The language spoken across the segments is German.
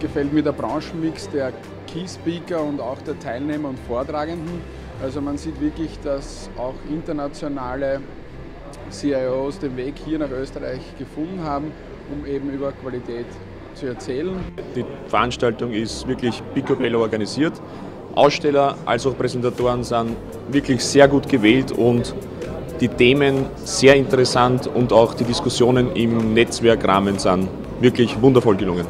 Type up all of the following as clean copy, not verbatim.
gefällt mir der Branchenmix der Key-Speaker und auch der Teilnehmer und Vortragenden. Also man sieht wirklich, dass auch internationale CIOs den Weg hier nach Österreich gefunden haben, um eben über Qualität zu erzählen. Die Veranstaltung ist wirklich picobello organisiert. Aussteller als auch Präsentatoren sind wirklich sehr gut gewählt und die Themen sehr interessant und auch die Diskussionen im Netzwerkrahmen sind wirklich wundervoll gelungen.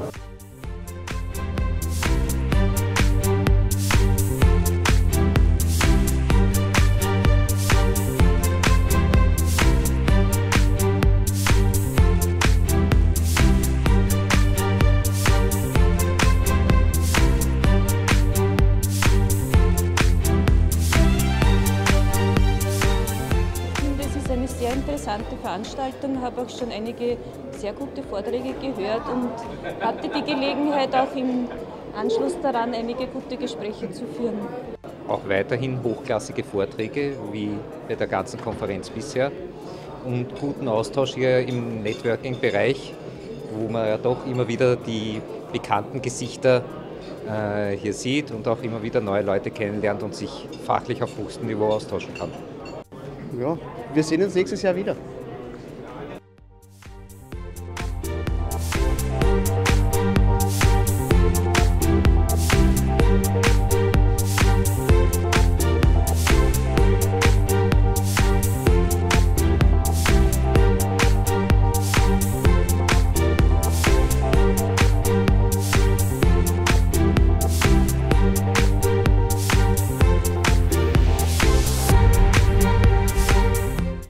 Eine sehr interessante Veranstaltung, habe auch schon einige sehr gute Vorträge gehört und hatte die Gelegenheit, auch im Anschluss daran einige gute Gespräche zu führen. Auch weiterhin hochklassige Vorträge, wie bei der ganzen Konferenz bisher, und guten Austausch hier im Networking-Bereich, wo man ja doch immer wieder die bekannten Gesichter hier sieht und auch immer wieder neue Leute kennenlernt und sich fachlich auf hochstem Niveau austauschen kann. Ja, wir sehen uns nächstes Jahr wieder.